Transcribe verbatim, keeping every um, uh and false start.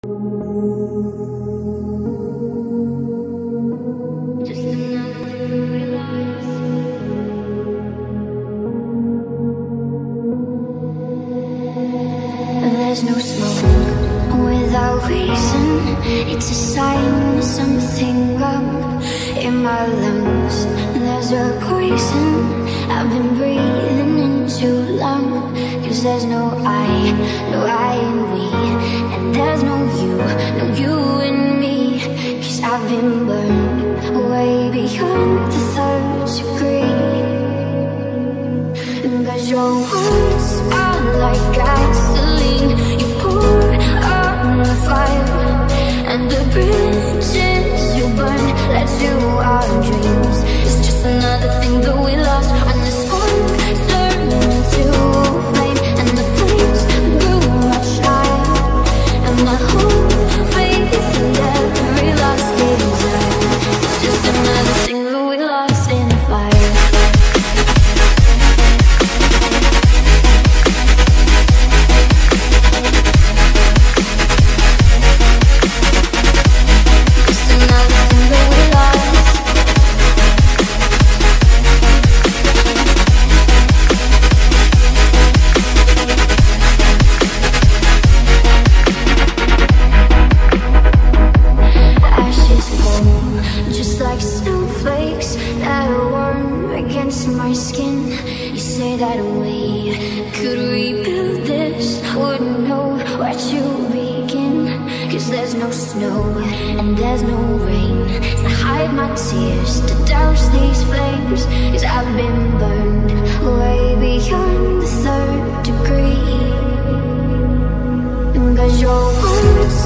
There's no smoke without reason. It's a sign of something wrong in my lungs. There's a poison I've been breathing in too long. Cause there's no I, no I in we. And there's no you, no you in me. Cause I've been burned way beyond the third degree. Cause your words are like gasoline you pour on the fire, and the bridges you burn led to our dreams. It's just another thing that we lost when the smoke turned into flame, and the flames grew much higher, and my whole faith in every lost desire. It's just another thing that we lost in the fire. My skin, you say that we could rebuild this, wouldn't know where to begin. Cause there's no snow and there's no rain to hide my tears, to douse these flames. Cause I've been burned way beyond the third degree. Cause your words